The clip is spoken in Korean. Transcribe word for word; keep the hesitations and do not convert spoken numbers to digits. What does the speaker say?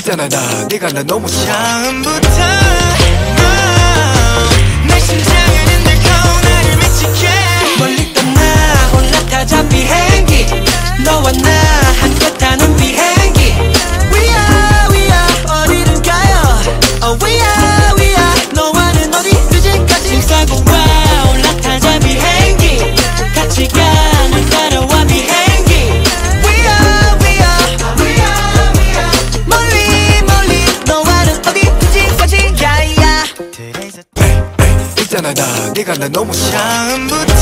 있잖아 나 네가 나 너무 좋아. 처음부터 내 심장을 흔들고 나를 미치게 멀리 떠나 올라타자 비행기 너와 나 함께 타는 비행기 We are we are 어디든 가요 Oh we are we are 너와는 어디 그지까지 짐 싸고 와 올라타자 비행기 같이 가 널 따라와 비행기 We are we are we are we are 멀리 멀리 너와는 어디 그지까지 야야 있잖아 나 네가 나 너무 좋아. 처음부터